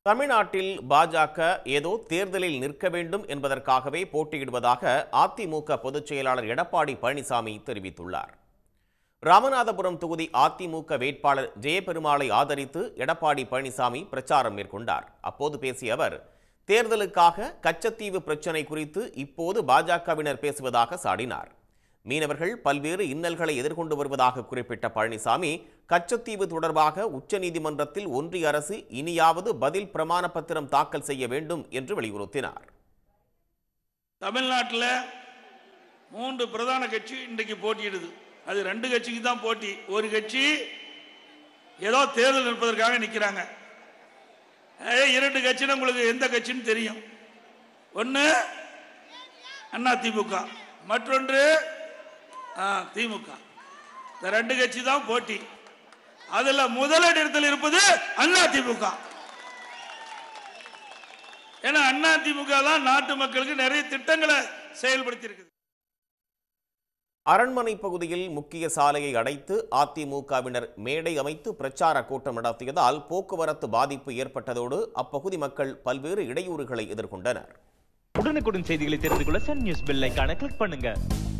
தமிழ்நாட்டில் பாஜக ஏதோ தேர்தலில் நிற்க வேண்டும் என்பதற்காகவே போட்டியிடுவதாக அதிமுக பொதுச் செயலாளர் எடப்பாடி பழனிசாமி தெரிவித்துள்ளார். ராமநாதபுரம் தொகுதி அதிமுக வேட்பாளர் ஜெயபெருமாளை ஆதரித்து எடப்பாடி பழனிசாமி பிரச்சாரம் மேற்கொண்டார். அப்போது பேசிய அவர், தேர்தலுக்காக கச்சத்தீவு பிரச்சினை குறித்து இப்போது பாஜகவினர் பேசுவதாக சாடினார். மீனவர்கள் பல்வேறு இன்னல்களை எதிர்கொண்டு வருவதாக குறிப்பிட்ட பழனிசாமி, கச்சத்தீவு தொடர்பாக உச்சநீதிமன்றத்தில் ஒன்றிய அரசு இனியாவது பதில் பிரமாண பத்திரம் தாக்கல் செய்ய வேண்டும் என்று வலியுறுத்தினார். தமிழ்நாட்டில் 3 பிரதான கட்சி இன்றைக்கு போட்டியிடுது. அது 2 கட்சிக்கு தான் போட்டி. ஒரு கட்சி ஏதோ தேர்தல் நிற்பதற்காக நிற்கிறாங்க. 2 கட்சின்னு உங்களுக்கு எந்த கட்சின்னு தெரியும். ஒன்று அதிமுக, மற்றொன்று திமுக. இந்த 2 கட்சி தான் போட்டி. அதுல முதலிடத்தில் இருப்பது அதிமுக. ஏன்னா அதிமுக தான் நாட்டு மக்களுக்கு நிறைய திட்டங்களை செயல்படுத்தி இருக்குது. அரண்மனை பகுதியில் முக்கிய சாலையை அடைத்து அதிமுகவினர் மேடை அமைத்து பிரச்சார கூட்டம் நடத்தியதால் போக்குவரத்து பாதிப்பு ஏற்பட்டதோடு அப்பகுதி மக்கள் பல்வேறு இடையூறுகளை எதிர்கொண்டனர். உடனுக்குடன் செய்திகளை தெரிந்து கொள்ள சன் நியூஸ் பெல் ஐகானை கிளிக் பண்ணுங்க.